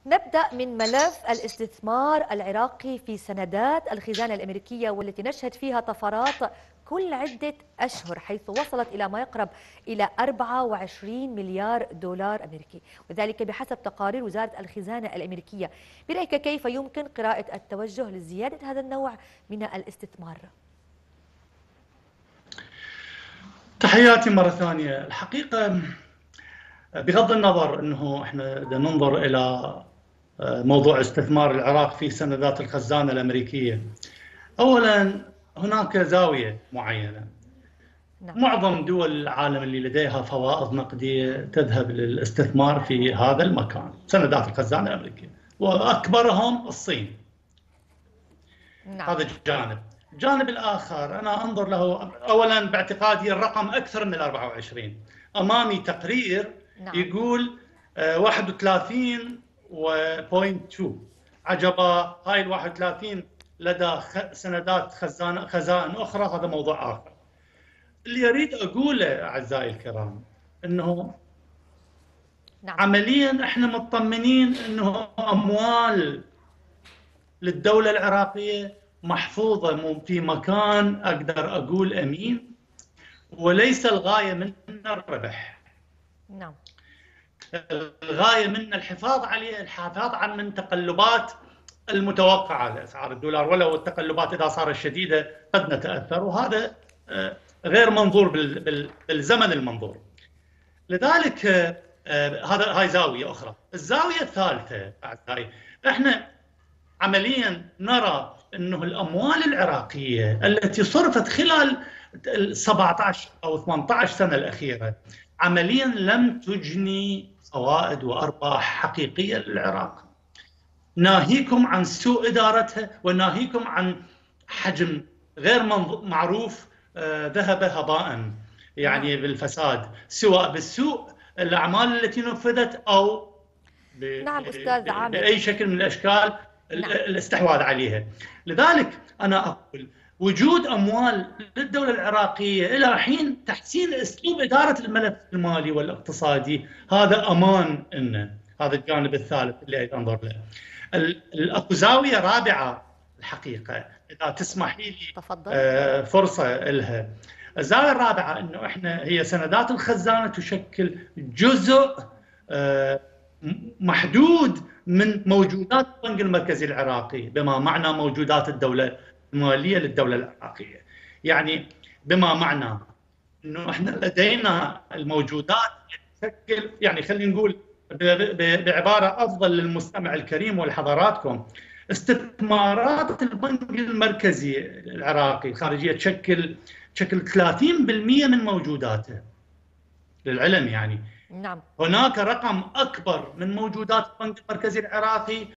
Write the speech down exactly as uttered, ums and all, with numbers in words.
نبدأ من ملف الاستثمار العراقي في سندات الخزانة الأمريكية، والتي نشهد فيها طفرات كل عدة أشهر، حيث وصلت إلى ما يقرب إلى أربعة وعشرين مليار دولار أمريكي، وذلك بحسب تقارير وزارة الخزانة الأمريكية. برأيك كيف يمكن قراءة التوجه لزيادة هذا النوع من الاستثمار؟ تحياتي مرة ثانية. الحقيقة بغض النظر أنه إحنا ننظر إلى موضوع استثمار العراق في سندات الخزانة الأمريكية، أولا هناك زاوية معينة. نعم. معظم دول العالم اللي لديها فوائض نقدية تذهب للاستثمار في هذا المكان، سندات الخزانة الأمريكية، وأكبرهم الصين. نعم. هذا جانب. الجانب الآخر أنا أنظر له أولا باعتقادي الرقم أكثر من الأربعة وعشرين. أمامي تقرير نعم. يقول واحد وثلاثين فاصلة اثنين. عجبا هاي ال واحد وثلاثين لدى سندات خزانة خزائن أخرى، هذا موضوع آخر. اللي أريد أقوله أعزائي الكرام أنه نعم. عمليا إحنا مطمنين أنه أموال للدولة العراقية محفوظة في مكان أقدر أقول أمين، وليس الغاية من الربح. نعم. الغاية من الحفاظ عليه، الحفاظ عن من تقلبات المتوقعة لأسعار الدولار، ولو التقلبات إذا صارت شديدة قد نتأثر، وهذا غير منظور بالزمن المنظور. لذلك هذا هاي زاوية أخرى. الزاوية الثالثة أعزائي، إحنا عمليا نرى أنه الأموال العراقية التي صرفت خلال سبعة عشر أو ثمانية عشر سنة الأخيرة عمليا لم تجني فوائد وأرباح حقيقية للعراق، ناهيكم عن سوء إدارتها وناهيكم عن حجم غير معروف ذهب هباء يعني بالفساد، سواء بالسوء الأعمال التي نفذت أو نعم أستاذ عامر بأي شكل من الأشكال نعم. الاستحواذ عليها. لذلك أنا أقول وجود أموال للدولة العراقية إلى حين تحسين أسلوب إدارة الملف المالي والاقتصادي، هذا أمان إنه. هذا الجانب الثالث اللي أنظر له. الأكو زاوية رابعة الحقيقة إذا تسمحي لي آه فرصة لها. الزاوية الرابعة إنه إحنا هي سندات الخزانة تشكل جزء آه محدود من موجودات البنك المركزي العراقي، بما معنى موجودات الدولة المالية للدولة العراقية. يعني بما معنى انه احنا لدينا الموجودات تشكل، يعني خلينا نقول بعبارة افضل للمستمع الكريم ولحضراتكم، استثمارات البنك المركزي العراقي الخارجية تشكل تشكل ثلاثين بالمئة من موجوداته للعلم. يعني نعم. هناك رقم أكبر من موجودات البنك المركزي العراقي